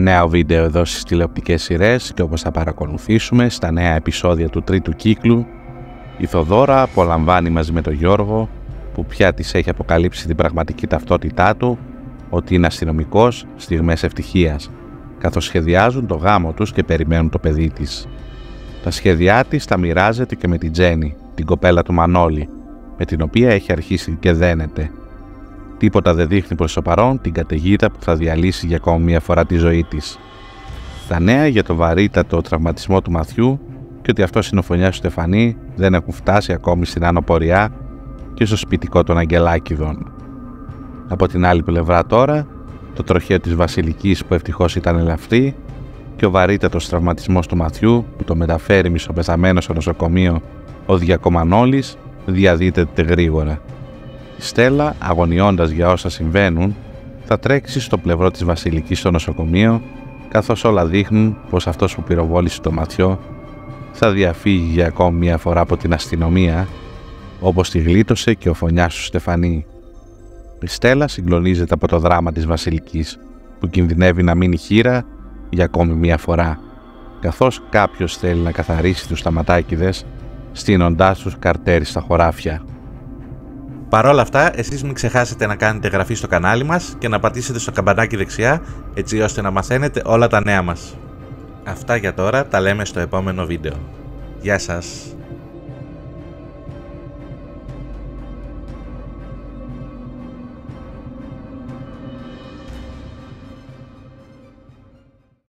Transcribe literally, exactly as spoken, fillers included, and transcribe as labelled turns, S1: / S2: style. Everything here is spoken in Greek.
S1: Νέο βίντεο εδώ στις τηλεοπτικές σειρές και όπως θα παρακολουθήσουμε στα νέα επεισόδια του τρίτου κύκλου, η Θοδώρα απολαμβάνει μαζί με τον Γιώργο, που πια της έχει αποκαλύψει την πραγματική ταυτότητά του, ότι είναι αστυνομικός, στιγμές ευτυχίας, καθώς σχεδιάζουν το γάμο τους και περιμένουν το παιδί της. Τα σχέδιά της τα μοιράζεται και με την Τζέννη, την κοπέλα του Μανώλη, με την οποία έχει αρχίσει και δένεται. Τίποτα δεν δείχνει προς το παρόν την καταιγίδα που θα διαλύσει για ακόμη μια φορά τη ζωή της. Τα νέα για το βαρύτατο τραυματισμό του Μαθιού και ότι αυτό συνοφωνιά του Στεφανή δεν έχουν φτάσει ακόμη στην άνω πορεία και στο σπιτικό των Αγγελάκηδων. Από την άλλη πλευρά τώρα, το τροχαίο της Βασιλικής που ευτυχώς ήταν ελαφρύ και ο βαρύτατος τραυματισμός του Μαθιού που το μεταφέρει μισοπεθαμένο στο νοσοκομείο ο Διακομανόλης διαδίδεται γρήγορα. Η Στέλλα, αγωνιώντας για όσα συμβαίνουν, θα τρέξει στο πλευρό της Βασιλικής στο νοσοκομείο, καθώς όλα δείχνουν πως αυτός που πυροβόλησε το Ματιό θα διαφύγει για ακόμη μια φορά από την αστυνομία, όπως τη γλίτωσε και ο φωνιάς του Στεφανή. Η Στέλλα συγκλονίζεται από το δράμα της Βασιλικής, που κινδυνεύει να μείνει χήρα για ακόμη μια φορά, καθώς κάποιος θέλει να καθαρίσει τους σταματάκηδες, στείνοντάς τους καρτέρι στα χωράφια.
S2: Παρ' όλα αυτά, εσείς μην ξεχάσετε να κάνετε εγγραφή στο κανάλι μας και να πατήσετε στο καμπανάκι δεξιά, έτσι ώστε να μαθαίνετε όλα τα νέα μας. Αυτά για τώρα, τα λέμε στο επόμενο βίντεο. Γεια σας!